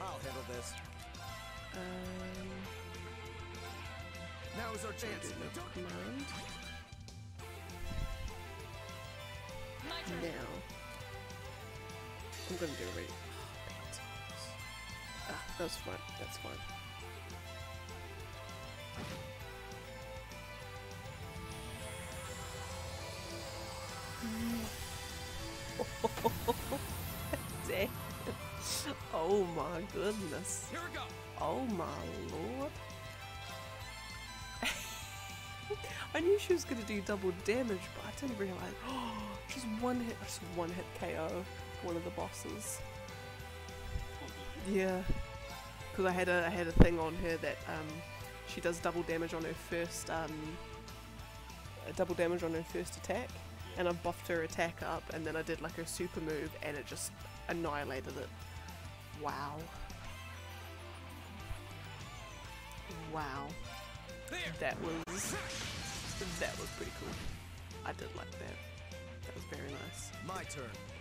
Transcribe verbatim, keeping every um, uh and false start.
I'll handle this. Um, Now is our chance. do no command. My turn. Now, I'm gonna do a read. Ah, that's fine. That's fine. Damn. Oh my goodness. Here we go. Oh my lord. I knew she was gonna do double damage, but I didn't realize. Oh, just one hit, just one hit K O one of the bosses. Yeah, because I had a I had a thing on her that um she does double damage on her first um uh, double damage on her first attack, and I buffed her attack up, and then I did like her super move, and it just annihilated it. Wow. Wow. There. That was that was pretty cool. I did like that. That was very nice. My turn.